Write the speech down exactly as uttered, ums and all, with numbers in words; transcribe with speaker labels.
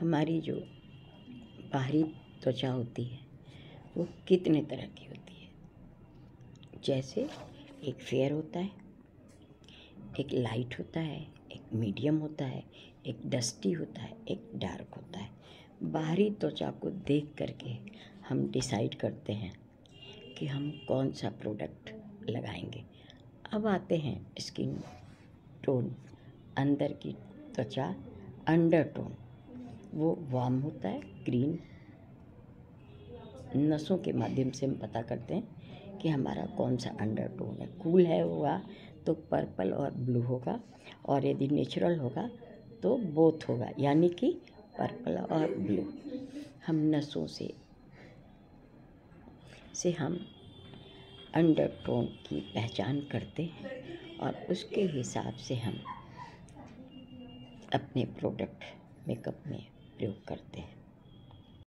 Speaker 1: हमारी जो बाहरी त्वचा होती है वो कितने तरह की होती है। जैसे एक फेयर होता है, एक लाइट होता है, एक मीडियम होता है, एक डस्टी होता है, एक डार्क होता है। बाहरी त्वचा को देख करके हम डिसाइड करते हैं कि हम कौन सा प्रोडक्ट लगाएंगे। अब आते हैं स्किन टोन, अंदर की त्वचा, अंडर टोन, वो वार्म होता है, ग्रीन। नसों के माध्यम से हम पता करते हैं कि हमारा कौन सा अंडर टोन है। कूल है होगा तो पर्पल और ब्लू होगा, और यदि नेचुरल होगा तो बोथ होगा, यानी कि पर्पल और ब्लू। हम नसों से से हम अंडर टोन की पहचान करते हैं और उसके हिसाब से हम अपने प्रोडक्ट मेकअप में प्रयोग करते हैं।